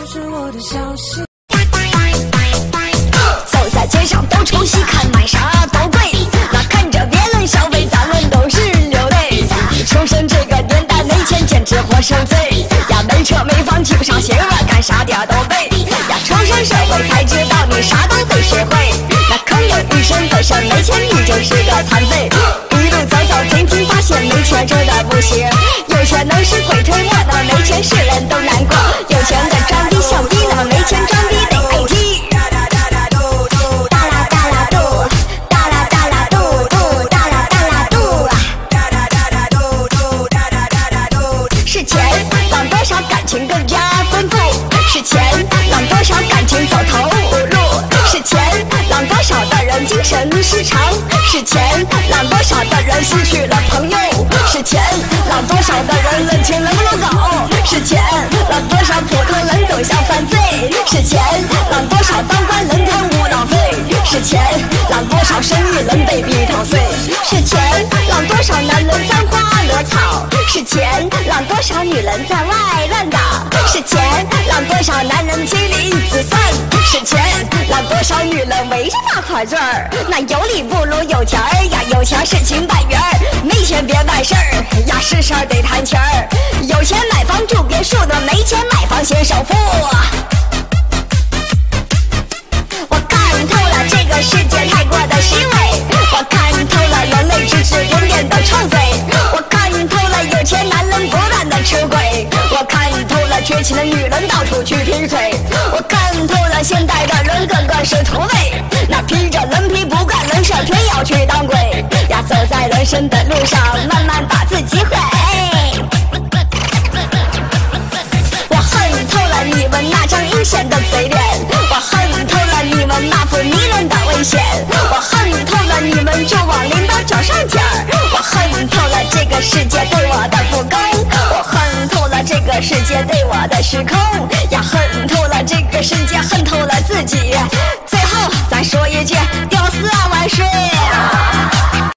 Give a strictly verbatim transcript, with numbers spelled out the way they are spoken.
是我的消息。 走在街上都抽西看，买啥都贵。那看着别人消费，咱们都是流泪。出生这个年代没钱简直活受罪呀！没车没房提不上媳妇儿，干啥点都背呀！出身社会才知道你啥都得学会。那坑有一身本事，没钱你就是个残废。一路走走停停，发现没钱真的不行。有钱能使鬼推磨，那没钱是人都难过。有钱的装逼像逼，那么没钱装逼得挨踢。是钱让多少感情更加丰富，是钱让多少感情走投无路，是钱让多少的人精神失常，是钱让多少的人失去了朋友，是钱让多少的人人情冷如狗，是钱让多少普通人走向犯罪，是钱让多少当官人贪污浪费，是钱让多少生意人被逼逃税，是钱让多少男人沾花惹草，是钱让多少女人在外乱搞，是钱让多少男人妻离子散，是钱让多少女人围着大块钻儿。那有理不如有钱儿呀，有钱事情办圆儿，没钱别办事儿呀，是事儿得谈钱儿。有钱买房住别墅的，没钱买房先首付。我看透了这个世界太过的虚伪，我看透了人类只指点点的臭嘴，我看透了有钱男人不断的出轨，我看透了缺钱的女人到处去劈腿，我看透了现代的人个个是土匪，那披着人皮不干人事偏要去当鬼呀，走在人生的路上慢慢把自己毁。我恨透了你们那张阴险的嘴脸，我恨透了你们那副迷人的危险，我恨透了你们就往领导脚上舔儿，我恨透了这个世界对我的不公，我恨透了这个世界对我的时空呀，恨透了这个世界，恨透了自己